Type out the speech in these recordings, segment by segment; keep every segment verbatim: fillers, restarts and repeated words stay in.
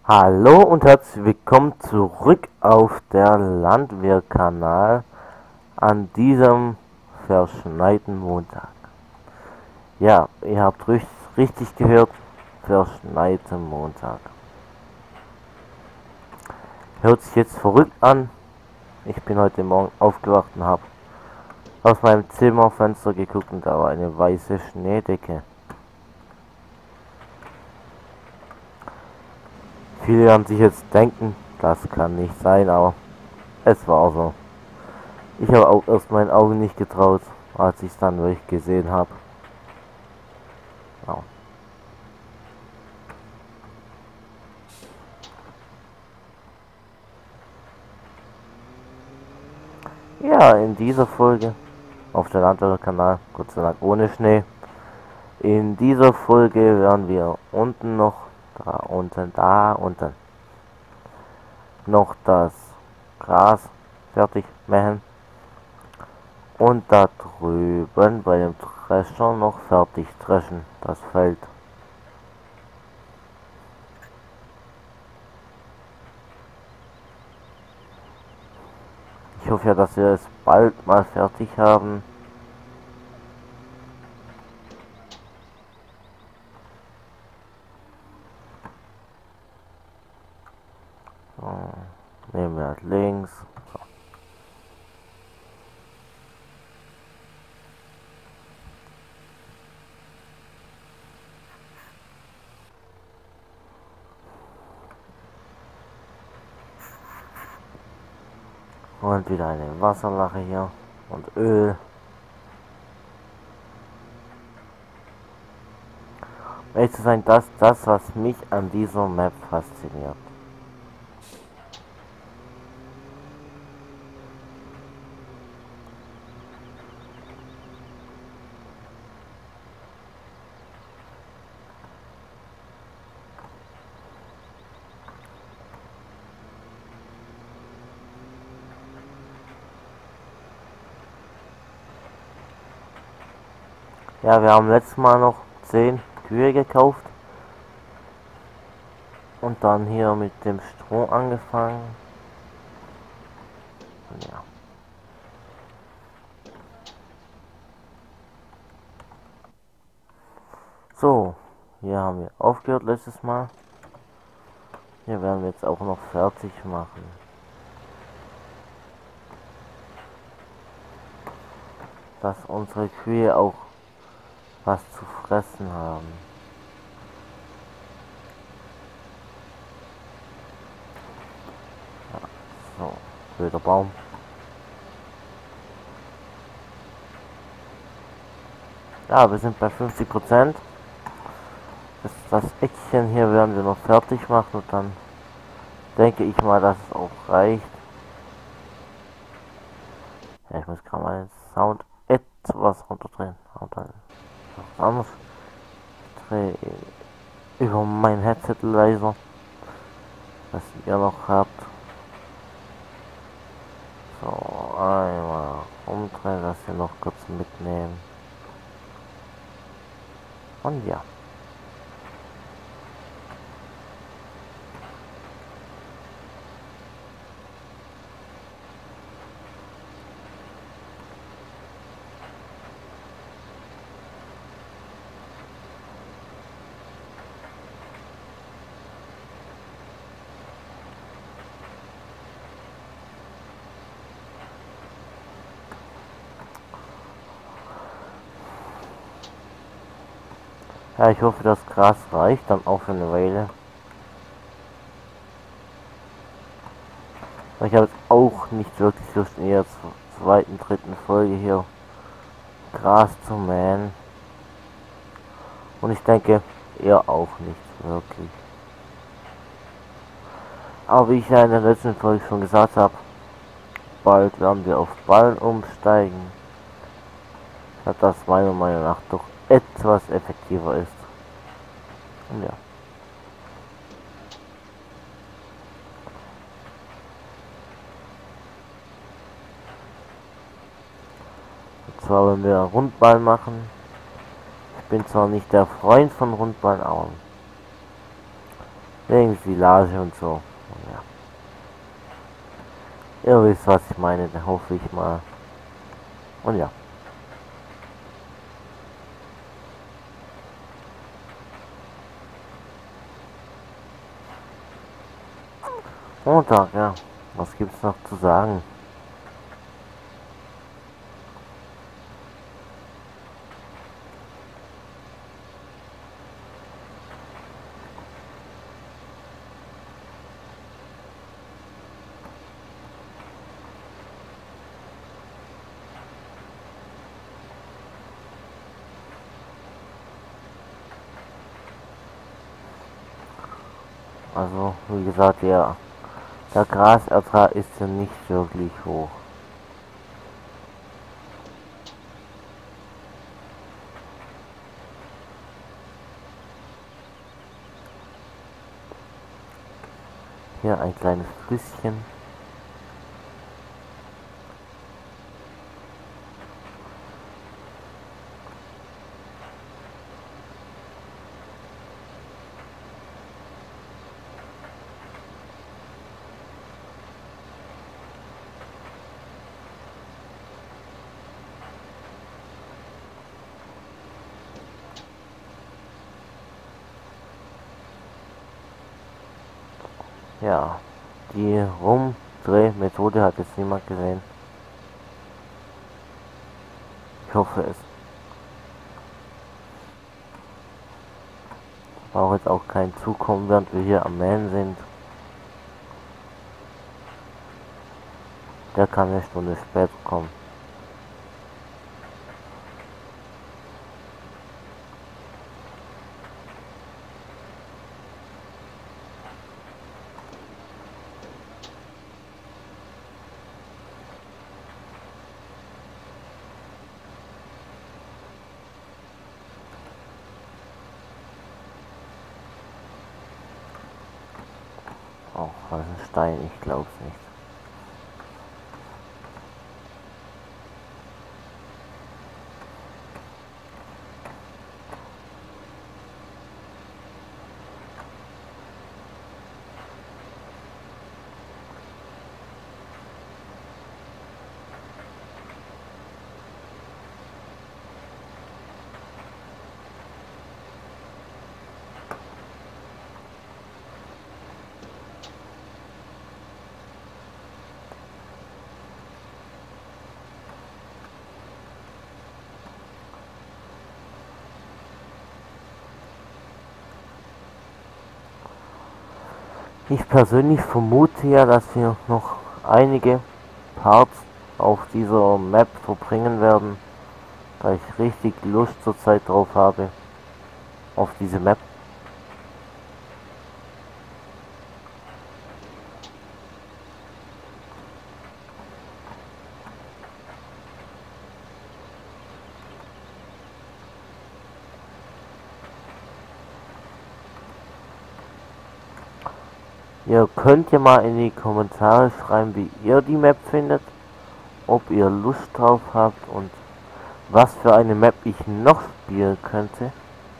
Hallo und herzlich willkommen zurück auf der Landwehr-Kanal an diesem verschneiten Montag. Ja, ihr habt richtig gehört, verschneiten Montag. Hört sich jetzt verrückt an. Ich bin heute Morgen aufgewacht und habe aus meinem Zimmerfenster geguckt und da war eine weiße Schneedecke. Viele werden sich jetzt denken, das kann nicht sein, aber es war so. Ich habe auch erst meinen Augen nicht getraut, als ich es dann wirklich gesehen habe. Ja. Ja, in dieser Folge auf der Landwehr-Kanal, Gott sei Dank ohne Schnee. In dieser Folge werden wir unten noch, da unten, da unten, noch das Gras fertig mähen und da drüben bei dem Drescher noch fertig dreschen, das Feld. Ich hoffe ja, dass wir es bald mal fertig haben. So, nehmen wir halt links. So. Und wieder eine Wasserlache hier und Öl. Um ehrlich zu sein, das das, was mich an dieser Map fasziniert. Ja, wir haben letztes Mal noch zehn Kühe gekauft und dann hier mit dem Stroh angefangen. Ja. So, hier haben wir aufgehört letztes Mal. Hier werden wir jetzt auch noch fertig machen. Dass unsere Kühe auch was zu fressen haben. Ja, so, blöder Baum. Ja, wir sind bei fünfzig Prozent. Das, das Eckchen hier werden wir noch fertig machen und dann denke ich mal, dass es auch reicht. Ja, ich muss gerade mal den Sound etwas runterdrehen. Und dann was anderes. Ich drehe über mein Headset leiser, was ihr noch habt. So, einmal umdrehen, das hier noch kurz mitnehmen. Und ja. Ja, ich hoffe, das Gras reicht dann auch für eine Weile. Ich habe jetzt auch nicht wirklich Lust, in der zweiten, dritten Folge hier Gras zu mähen. Und ich denke, ihr auch nicht wirklich. Aber wie ich ja in der letzten Folge schon gesagt habe, bald werden wir auf Ballen umsteigen. Da das meiner Meinung nach doch etwas effektiver ist. Und ja. Und zwar wenn wir Rundballen machen. Ich bin zwar nicht der Freund von Rundballen, aber Wegen Silage und so. Ja. Ihr wisst, was ich meine, dann hoffe ich mal. Und ja. Montag, ja. Was gibt's noch zu sagen? Also, wie gesagt, ja, der Grasertrag ist ja nicht wirklich hoch. Hier ein kleines Flüsschen. Ja, die Rumdrehmethode hat jetzt niemand gesehen. Ich hoffe es. Brauche jetzt auch kein Zukommen, während wir hier am Mähen sind. Der kann eine Stunde später kommen. Auch was ein Stein, ich glaub's nicht. Ich persönlich vermute ja, dass wir noch einige Parts auf dieser Map verbringen werden, da ich richtig Lust zurzeit drauf habe, auf diese Map. Ihr könnt ja mal in die Kommentare schreiben, wie ihr die Map findet, ob ihr Lust drauf habt und was für eine Map ich noch spielen könnte.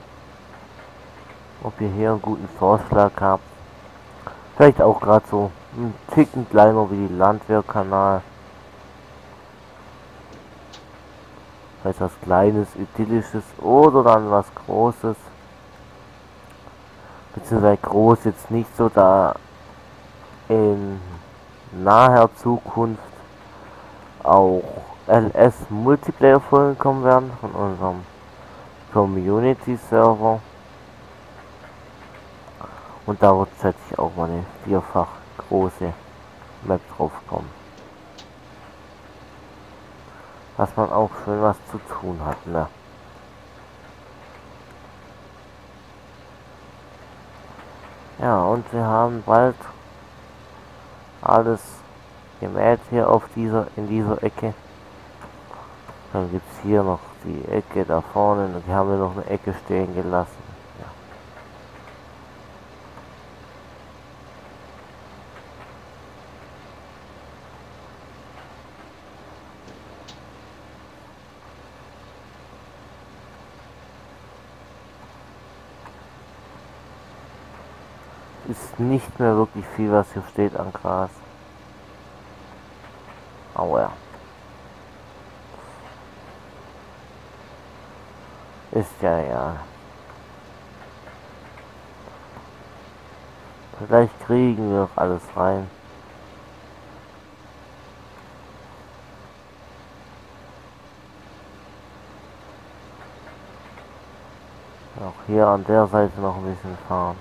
Ob ihr hier einen guten Vorschlag habt. Vielleicht auch gerade so ein Ticken kleiner wie die Landwehrkanal. Vielleicht was Kleines, Idyllisches oder dann was Großes. Beziehungsweise groß jetzt nicht so, da in naher Zukunft auch L S Multiplayer Folgen kommen werden von unserem Community Server. Und da wird schätze ich auch mal eine vierfach große Map drauf kommen. Dass man auch schön was zu tun hat, ne? Ja, und wir haben bald alles gemäht hier auf dieser, in dieser Ecke. Dann gibt es hier noch die Ecke da vorne und hier haben wir noch eine Ecke stehen gelassen. Ja. ist nicht mehr wirklich viel, was hier steht an Gras. Aber ja. Ist ja ja. Vielleicht kriegen wir auch alles rein. Auch hier an der Seite noch ein bisschen fahren.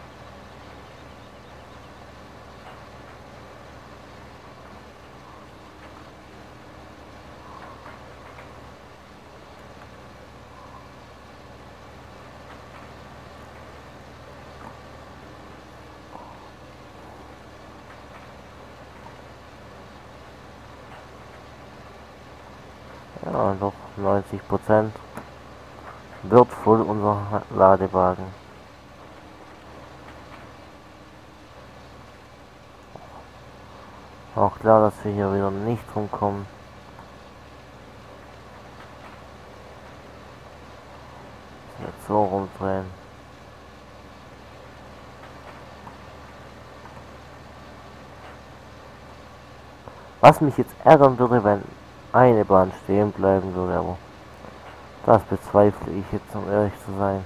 Ja, doch neunzig Prozent wird voll unser Ladewagen. Auch klar, dass wir hier wieder nicht rumkommen. Jetzt so rumdrehen. Was mich jetzt ärgern würde, wenn eine Bahn stehen bleiben würde, aber das bezweifle ich jetzt, um ehrlich zu sein.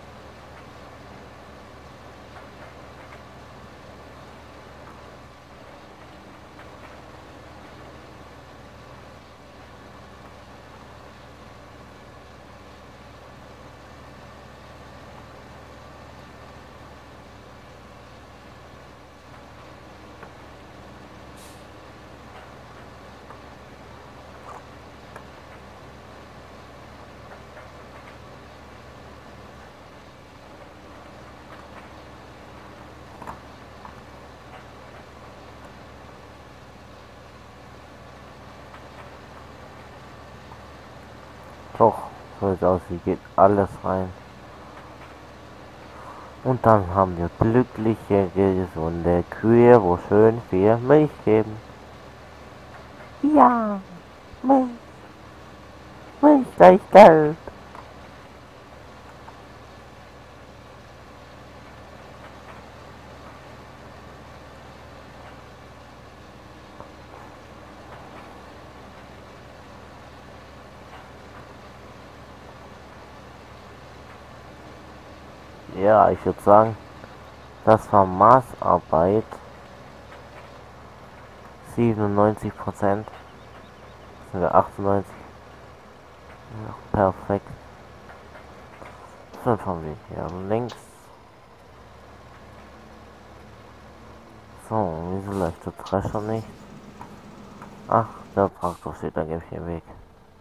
Doch, so sieht aus, wie geht alles rein. Und dann haben wir glückliche, gesunde Kühe, wo schön viel Milch geben. Ja, Milch. Milch gleich Geld. Ja, ich würde sagen, das war Maßarbeit. siebenundneunzig Prozent. Sind wir achtundneunzig. Ja, perfekt. Dann fahren wir hier links. So, wieso läuft der Drescher nicht? Ach, der Traktor steht da gleich im Weg.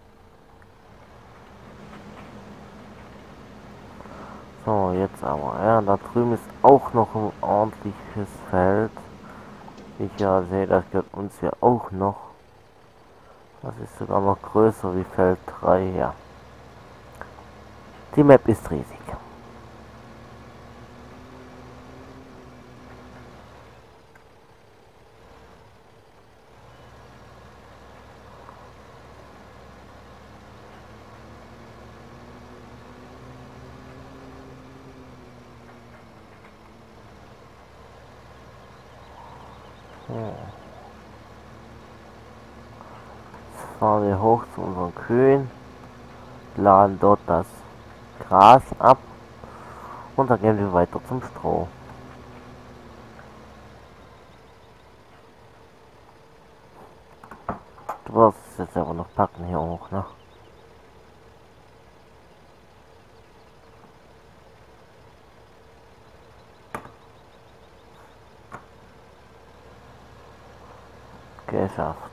So, jetzt aber. Ja, da drüben ist auch noch ein ordentliches Feld. Ich ja sehe, das gehört uns hier auch noch. Das ist sogar noch größer wie Feld drei, ja. Die Map ist riesig. Jetzt fahren wir hoch zu unseren Kühen, laden dort das Gras ab und dann gehen wir weiter zum Stroh. Du wirst es jetzt aber noch packen hier hoch, ne? Geschafft.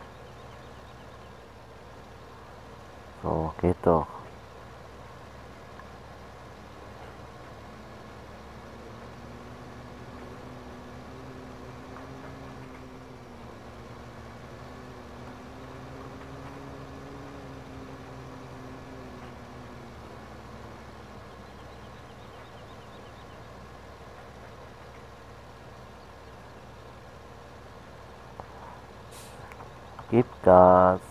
So, geht doch. Gib Gas.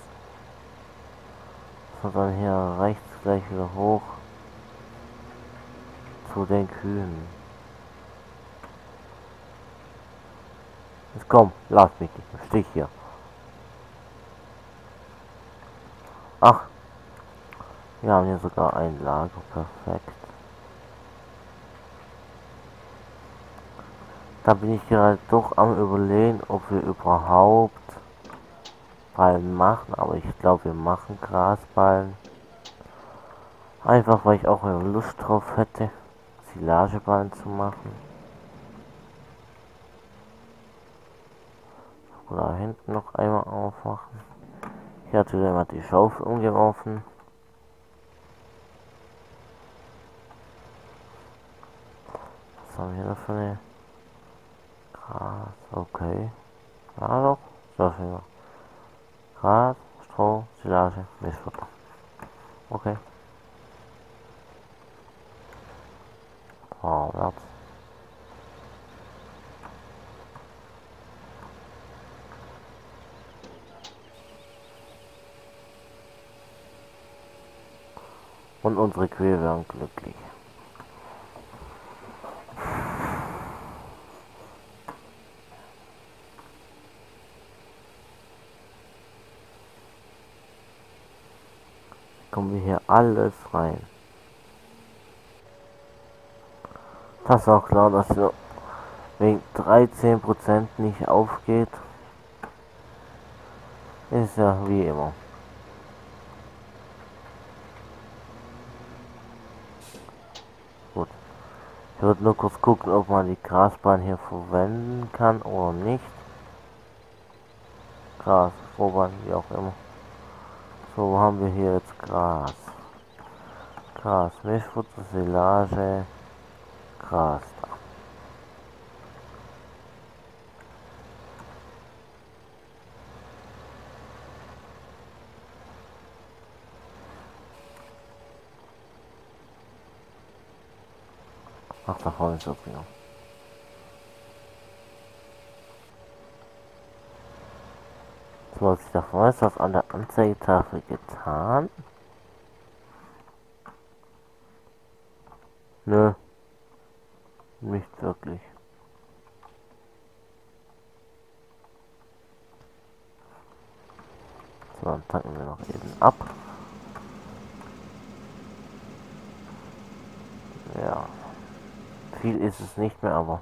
So, dann hier rechts gleich wieder hoch zu den Kühen. Jetzt komm, lass mich nicht im Stich hier. Ach, wir haben hier sogar ein Lager, perfekt. Da bin ich gerade doch am Überlegen, ob wir überhaupt Ballen machen, aber ich glaube, wir machen Grasballen. Einfach, weil ich auch Lust drauf hätte, Silageballen zu machen. Oder hinten noch einmal aufmachen. Hier hat wieder mal die Schaufel umgeworfen. Was haben wir hier noch für eine Gras? Okay. Ja doch, so viel. Gras, Stroh, Silage, Mischfutter. Okay. Vorwärts. Und unsere Kühe werden glücklich. Kommen wir hier alles rein. Das ist auch klar, dass er wegen dreizehn Prozent nicht aufgeht. Ist ja wie immer. Gut. Ich würde nur kurz gucken, ob man die Grasbahn hier verwenden kann oder nicht. Gras, Strohbahn, wie auch immer. So, wo haben wir hier jetzt Gras? Gras, Mischfutter, Silage, Gras da. Ach, da vorne ist das wieder. So, was ich davon ist, was an der Anzeigetafel getan? Nö. Nicht wirklich. So, dann tanken wir noch eben ab. Ja. Viel ist es nicht mehr, aber...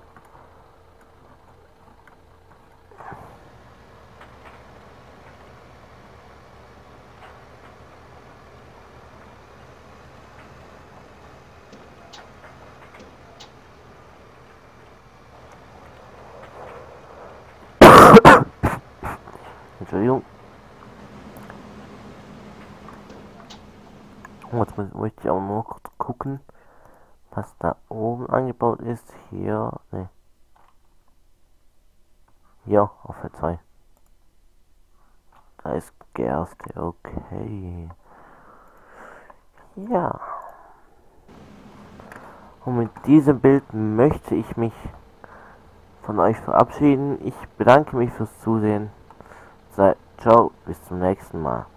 Entschuldigung. Jetzt möchte ich auch noch kurz gucken, was da oben angebaut ist. Hier, ne. Hier, auf der zwei. Da ist Gerste, okay. Ja. Und mit diesem Bild möchte ich mich von euch verabschieden. Ich bedanke mich fürs Zusehen. Seid, ciao, bis zum nächsten Mal.